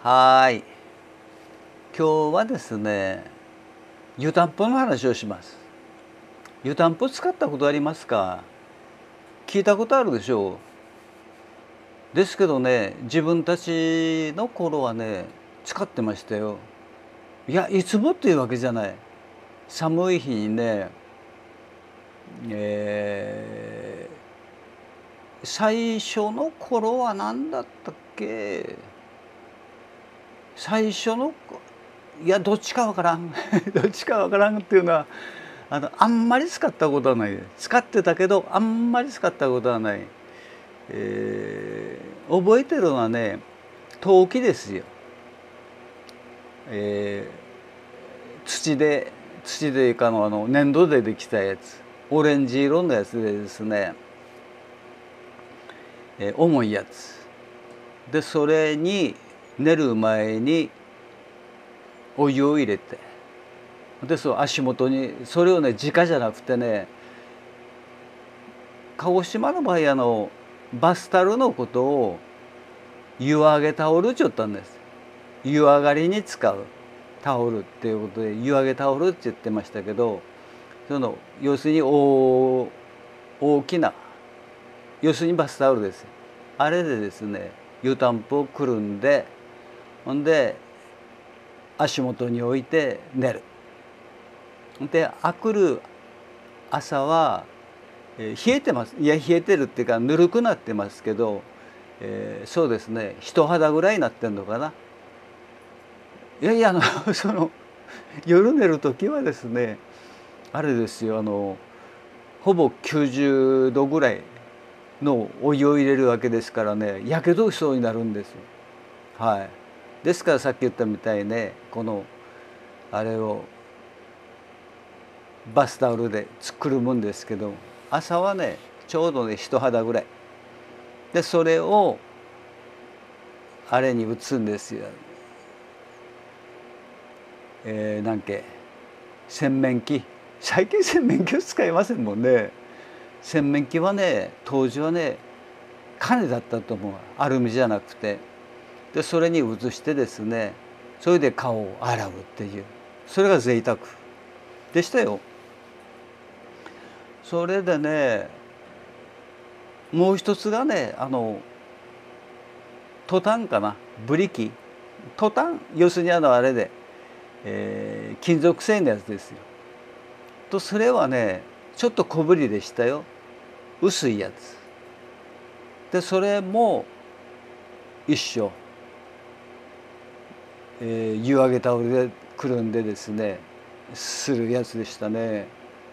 はい。今日はですね、湯たんぽの話をします。湯たんぽ使ったことありますか？聞いたことあるでしょう。ですけどね、自分たちの頃はね、使ってましたよ。いや、いつもっていうわけじゃない。寒い日にね、え最初の頃は何だったっけ？最初のいや、どっちかわからんどっちかわからんっていうのは、あんまり使ったことはない。使ってたけどあんまり使ったことはない。覚えてるのはね、陶器ですよ。え土でいうか粘土でできたやつ、オレンジ色のやつでですね、重いやつで、それに寝る前にお湯を入れて、でその足元にそれをね、直じゃなくてね、鹿児島の場合バスタルのことを湯上げタオルって言ったんです。湯上がりに使うタオルっていうことで湯上げタオルって言ってましたけど、要するに大きな、要するにバスタオルですよ。あれでですね、湯たんぽをくるんで、ほんで足元に置いて寝る。であくる朝は、冷えてます。いや、冷えてるっていうかぬるくなってますけど、そうですね、人肌ぐらいになってんのかな。いやいや、夜寝る時はですね、あれですよ、ほぼ90度ぐらいのお湯を入れるわけですからね、やけどしそうになるんですよ。はい。ですからさっき言ったみたいにね、あれをバスタオルでくるむんですけど、朝はね、ちょうどね、人肌ぐらいで、それをあれに打つんですよ。なんけ洗面器。最近洗面器を使いませんもんね。洗面器はね、当時はね、金だったと思う。アルミじゃなくて。でそれに移してですね、それで顔を洗うっていう、それが贅沢でしたよ。それでね、もう一つがね、トタンかな、ブリキ。トタン、要するにあれで、金属製のやつですよ。とそれはね、ちょっと小ぶりでしたよ。薄いやつで、それも一緒、湯上げタオルでくるんでですね、するやつでしたね。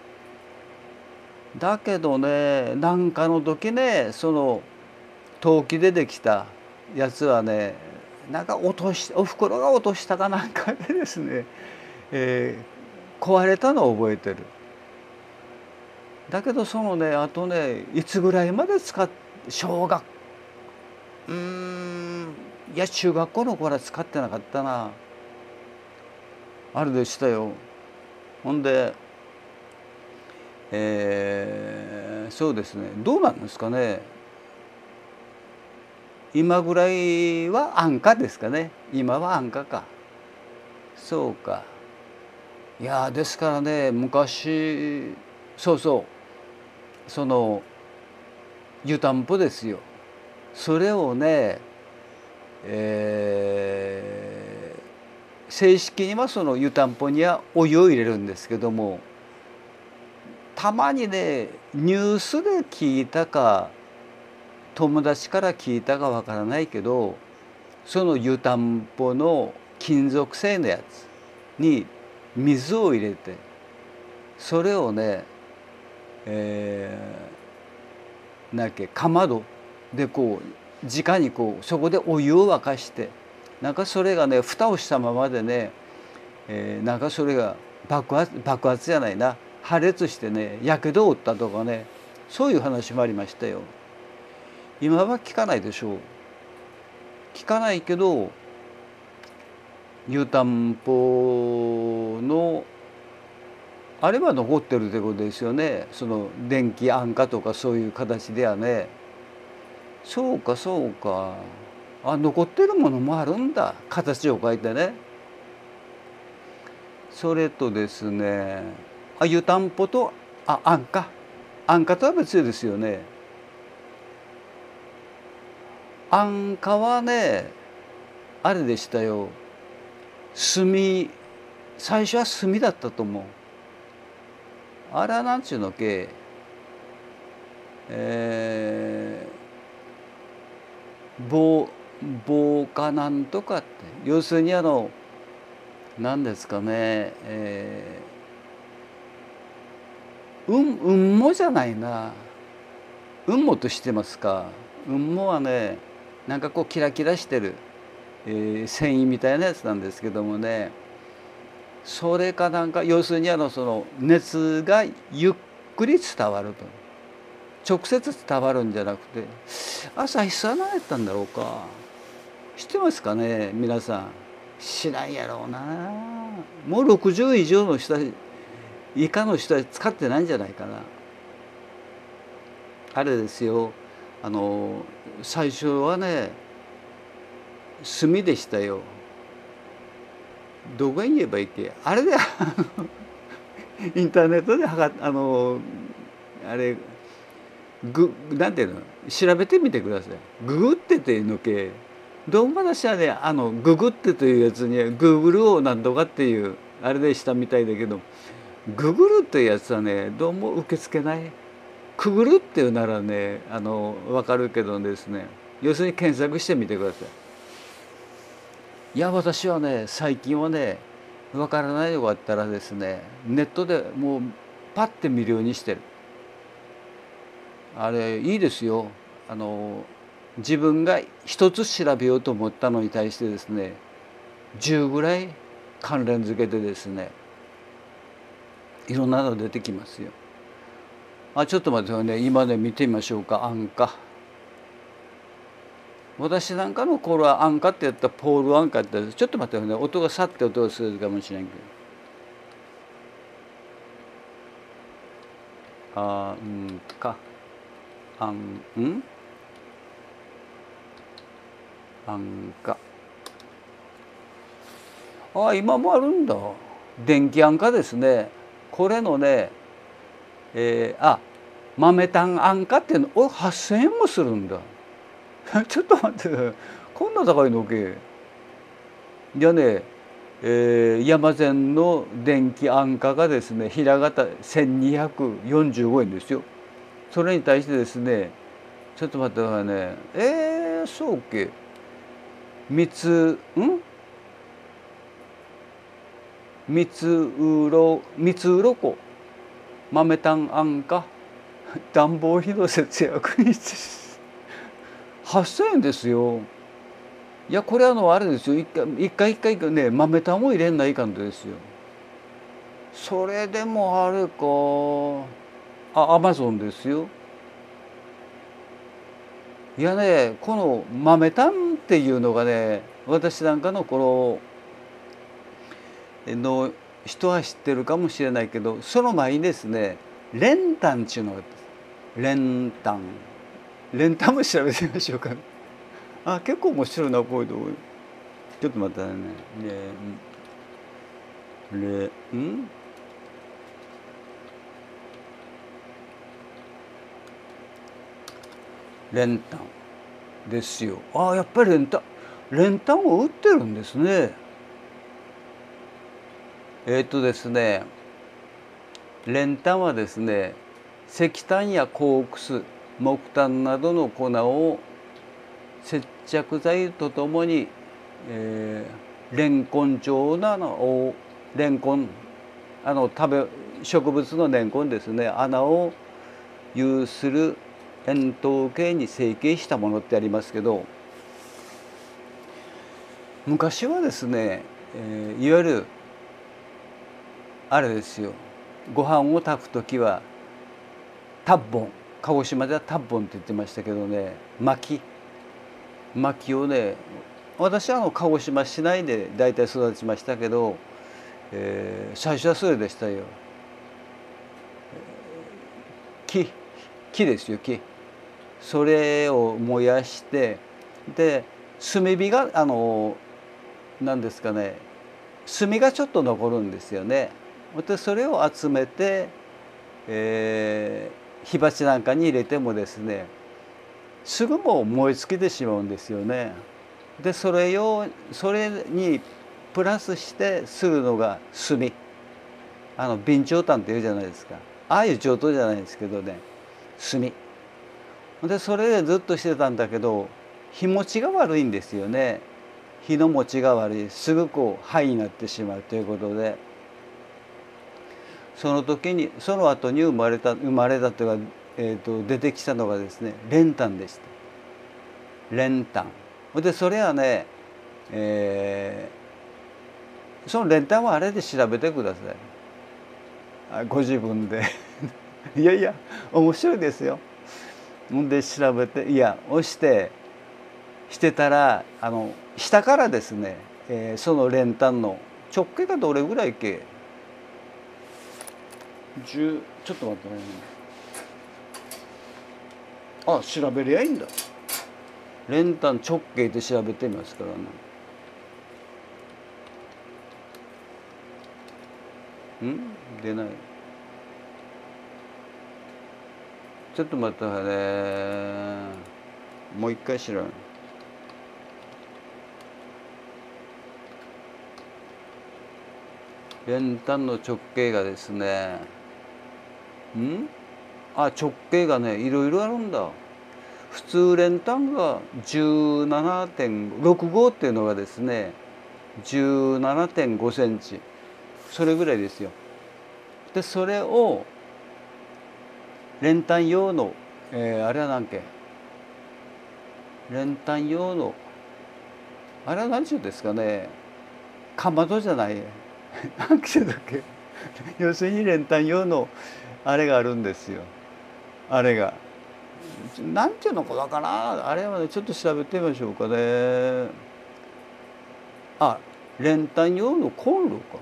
だけどね、なんかの時ね、陶器でできたやつはね、なんかおふくろが落としたかなんかでですね、壊れたのを覚えてる。だけどあとね、いつぐらいまで小学うーんいや、中学校の頃は使ってなかったな。あるでしたよ。ほんで、そうですね、どうなんですかね。今ぐらいは安価ですかね。今は安価か。そうか。いやですからね、昔、そうそう、湯たんぽですよ。それをね、正式にはその湯たんぽにはお湯を入れるんですけども、たまにね、ニュースで聞いたか友達から聞いたかわからないけど、その湯たんぽの金属製のやつに水を入れて、それをね、なんかかまどで直にそこでお湯を沸かして、なんかそれがね、蓋をしたままでね、なんかそれが爆発じゃないな、破裂してね、やけどを負ったとかね、そういう話もありましたよ。今は聞かないでしょう。聞かないけど、湯たんぽのあれは残ってるってことですよね。その電気安価とかそういう形ではね。そうかそうか。 残ってるものもあるんだ、形を変えてね。それとですね、湯たんぽと安価とは別ですよね。安価はね、あれでしたよ。炭、最初は炭だったと思う。あれはなんちゅうのっけ、防火なんとかって、要するに何ですかね、もじゃないな。もとしてますか。もはね、なんかこうキラキラしてる、繊維みたいなやつなんですけどもね、それかなんか、要するにその熱がゆっくり伝わると。直接伝わるんじゃなくて、朝日さん何やったんだろうか。知ってますかね、皆さん。知らんやろうな。もう60以上の人以下の人は使ってないんじゃないかな。あれですよ、最初はね、炭でしたよ。どこに言えばいいっけ、あれでインターネットであれなんていうの、調べてみてください。ググってていうのけ、どうも私はね、ググってというやつにグーグルを何とかっていうあれでしたみたいだけど、ググルっていうやつはね、どうも受け付けない。くぐるっていうならね、分かるけどですね、要するに検索してみてください。いや、私はね、最近はね、分からないのがあったらですね、ネットでもうパッて見るようにしてる。あれいいですよ。自分が一つ調べようと思ったのに対してですね、10ぐらい関連付けてですね、いろんなの出てきますよ。ちょっと待ってよね、今ね見てみましょうか。安価、私なんかの頃は安価ってやったらポール安価って、ちょっと待ってよね、音がさって音がするかもしれんけど、安価、安価、今もあるんだ。電気安価ですね。これのね、豆炭安価っていうの8,000円もするんだ。ちょっと待って、こんな高いのけ。じゃあね、山善の電気安価がですね、平型1,245円ですよ。それに対してですね、ちょっと待ってくださいね。そうけ。三つうろこ豆炭安価、暖房費の節約に8,000円ですよ。いや、これあれですよ、一回ね、豆炭を入れないかんとですよ。それでもあれか、アマゾンですよ。いやね、この豆炭っていうのがね、私なんかの頃の人は知ってるかもしれないけど、その前にですね、練炭っていうのがあるんです。練炭も調べてみましょうか。結構面白いな、こういうとこ。ちょっと待ってね。練炭ですよ。やっぱり練炭を売ってるんですね。ですね、練炭はですね、石炭やコークス、木炭などの粉を接着剤とともに、レンコン状のレンコン、植物のレンコンですね、穴を有する円筒形に成形したものってありますけど、昔はですね、いわゆるあれですよ、ご飯を炊く時はタッボン、鹿児島ではタッボンって言ってましたけどね、薪をね、私は鹿児島市内で大体育ちましたけど、最初はそれでしたよ。木ですよ、木。それを燃やして、で炭火が何ですかね、炭がちょっと残るんですよね。でそれを集めて、火鉢なんかに入れてもですね、すぐもう燃え尽きてしまうんですよね。でそれにプラスしてするのが炭、備長炭っていうじゃないですか。ああいう上等じゃないですけどね、炭でそれでずっとしてたんだけど、火持ちが悪いんですよね。火の持ちが悪い、すぐこう灰になってしまうということで、その後に生まれたというか、出てきたのがですね、練炭でした。練炭で、それはね、その練炭はあれで調べてください、ご自分でいやいや面白いですよ。ほんで調べて、押してたら、下からですね、その練炭の直径がどれぐらいっけ、ちょっと待ってね、調べりゃいいんだ。練炭直径で調べてみますからね。出ない。ちょっと待ってね、もう一回調べる。練炭の直径がですね、直径がね、いろいろあるんだ。普通練炭が 17.65 っていうのがですね 17.5 センチ、それぐらいですよ。でそれを練炭用の、あれは何け、練炭用のあれは何ちゅうんですかね、かまどじゃない何て言うんだっけ要するに練炭用のあれがあるんですよ。あれがなんていうのかわからん、あれはね、ちょっと調べてみましょうかね。練炭用のコンロか。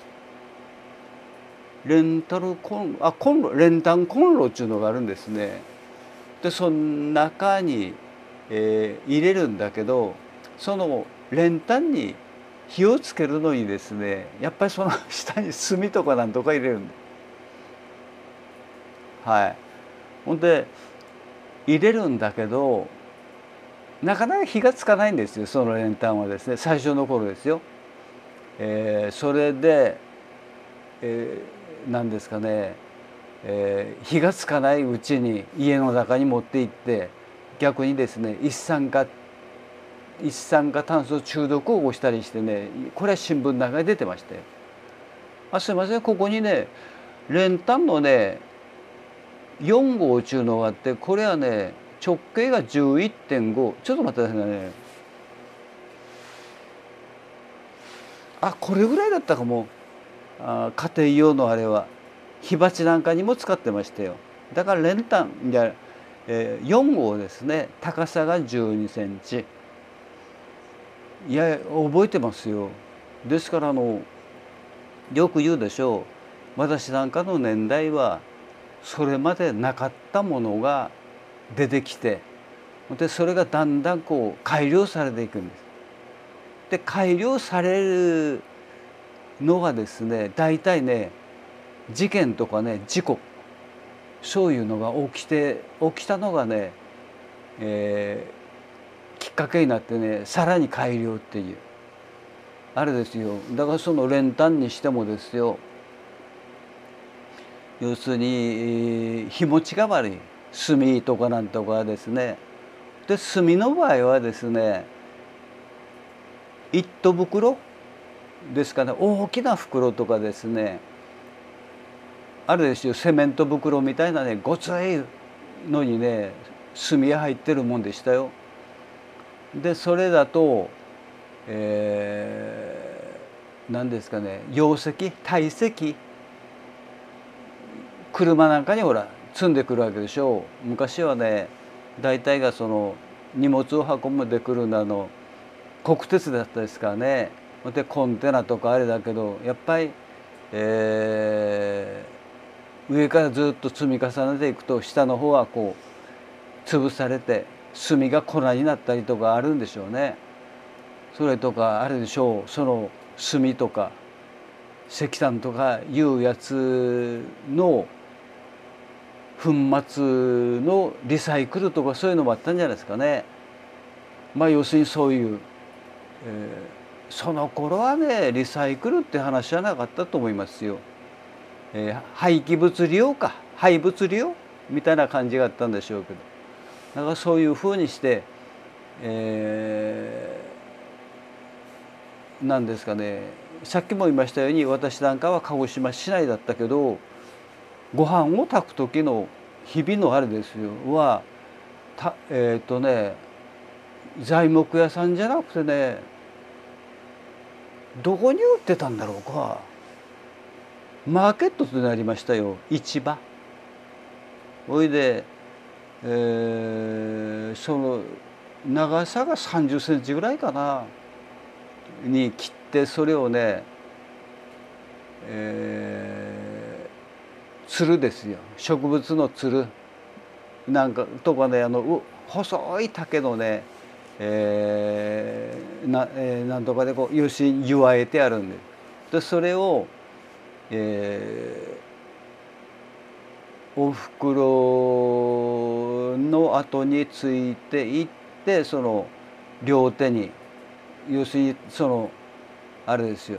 レンタルコンロ、練炭コンロっていうのがあるんですね。でその中に、入れるんだけど、その練炭に火をつけるのにですね、やっぱりその下に炭とかなんとか入れるんで、ほんで入れるんだけど、なかなか火がつかないんですよ、その練炭はですね、最初の頃ですよ。それで、何ですかね、火がつかないうちに家の中に持って行って、逆にですね、一酸化炭素中毒を起こしたりしてね、これは新聞の中に出てまして、すいません、ここにね練炭のね4号っていうのがあって、これはね直径が 11.5、 ちょっと待ってくださいね、これぐらいだったかも。家庭用のあれは火鉢なんかにも使ってましたよ。だから練炭4号ですね、高さが12センチ。覚えてますよ。ですからよく言うでしょう、私なんかの年代はそれまでなかったものが出てきて、でそれがだんだんこう改良されていくんです。で改良されるのがですね、大体ね事件とかね事故、そういうのが起きたのがね、きっかけになってね、さらに改良っていうあれですよ。だからその練炭にしてもですよ、要するに火持ちが悪い、炭とかなんとかですね。で炭の場合はですね、一斗袋ですかね、大きな袋とかですね、あるですよ、セメント袋みたいなねごついのにね炭が入ってるもんでしたよ。でそれだと、何ですかね、容積堆積、車なんかにほら積んでくるわけでしょう。昔はね大体がその荷物を運んでくる国鉄だったですからね。でコンテナとかあれだけど、やっぱり、上からずっと積み重ねていくと、下の方はこう潰されて炭が粉になったりとかあるんでしょうね。 それとかあれでしょう、その炭とか石炭とかいうやつの粉末のリサイクルとかそういうのもあったんじゃないですかね。まあ要するにそういう、その頃はねリサイクルって話じゃなかったと思いますよ。廃棄物利用か廃物利用みたいな感じがあったんでしょうけど、だからそういうふうにして、なんですかね、さっきも言いましたように私なんかは鹿児島市内だったけど、ご飯を炊く時の日々のあれですよは材木屋さんじゃなくてね、どこに売ってたんだろうか、マーケットとなりましたよ、市場。おいで、その長さが30センチぐらいかなに切って、それをね、つるですよ、植物のつるなんかとかね、細い竹のね、なんとかでこう要するに湯あえてあるんです。でそれを、おふくろの後についていって、その両手に要するにそのあれですよ、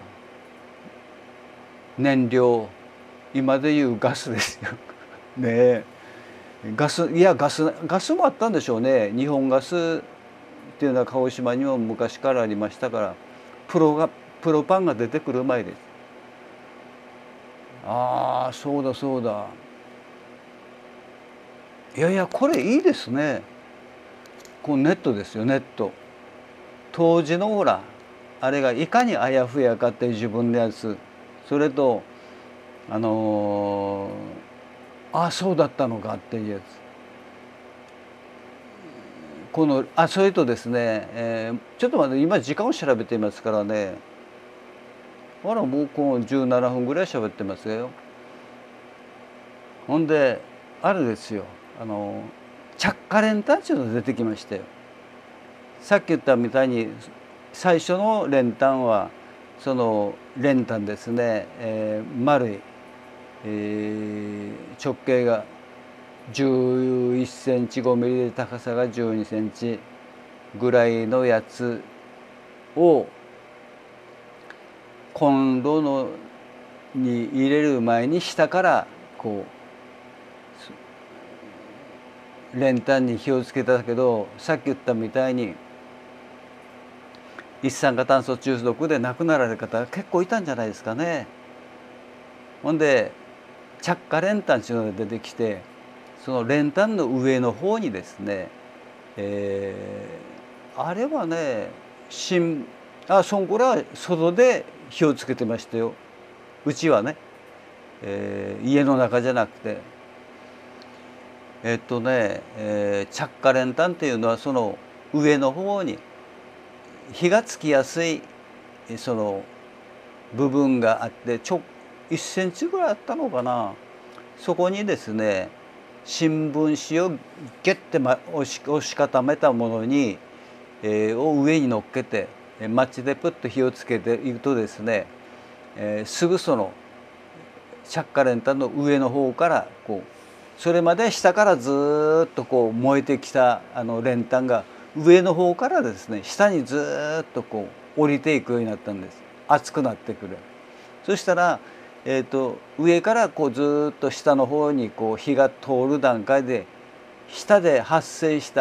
燃料、今でいうガスですよねえ、ガス、いやガスもあったんでしょうね。日本ガスっていうのは鹿児島にも昔からありましたから、プロパンが出てくる前です。ああそうだそうだ、いやいやこれいいですね。こうネットですよ、ネット。当時のほらあれがいかにあやふやかっていう自分のやつ、それとああそうだったのかっていうやつ、それとですね、ちょっと待って、今時間を調べていますからね、ほらもうこの17分ぐらい喋ってますよ。ほんであれですよ、着火練炭っていうのが出てきましたよ。さっき言ったみたいに最初の練炭はその練炭ですね、丸い、直径が11センチ5ミリで高さが12センチぐらいのやつをコンロに入れる前に下からこう練炭に火をつけたけど、さっき言ったみたいに一酸化炭素中毒で亡くなられる方が結構いたんじゃないですかね。ほんで着火練炭っていうのが出てきて、その練炭の上の方にですね、あれはねそんこらは外で火をつけてましたよ、うちはね、家の中じゃなくて。着火練炭っていうのはその上の方に火がつきやすいその部分があって、1センチぐらいあったのかな、そこにですね新聞紙をギュッて押し固めたものに、を上に乗っけてマッチでプッと火をつけていくとですね、すぐその着火練炭の上の方からこう、それまで下からずっとこう燃えてきた練炭が上の方からですね下にずっとこう降りていくようになったんです。熱くなってくる。そしたら、上からこうずっと下の方にこう火が通る段階で下で発生した、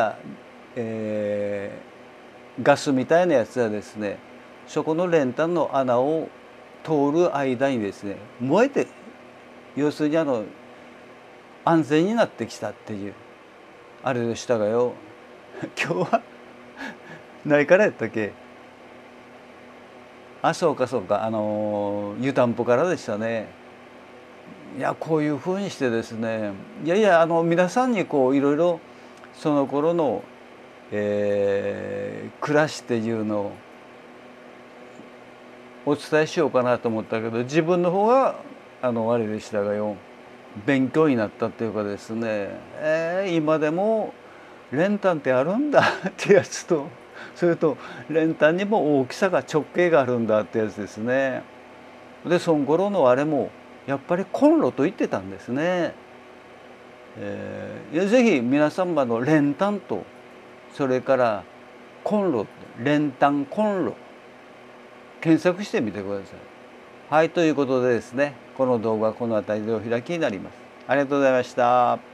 ガスみたいなやつはですね、そこの練炭の穴を通る間にですね燃えて、要するに安全になってきたっていうあれでしたがよ今日は何からやったっけ、そうかそうか、湯たんぽからでしたね。いやこういうふうにしてですね、いやいや皆さんにこういろいろその頃の、暮らしっていうのをお伝えしようかなと思ったけど、自分の方があれでしたがよ、勉強になったっていうかですね、今でも練炭ってあるんだってやつと、 それと練炭にも大きさが直径があるんだってやつですね。でその頃のあれもやっぱりコンロと言ってたんですね。ぜひ皆様の練炭とそれからコンロ、練炭コンロ検索してみてください。はい、ということでですね、この動画はこの辺りでお開きになります。ありがとうございました。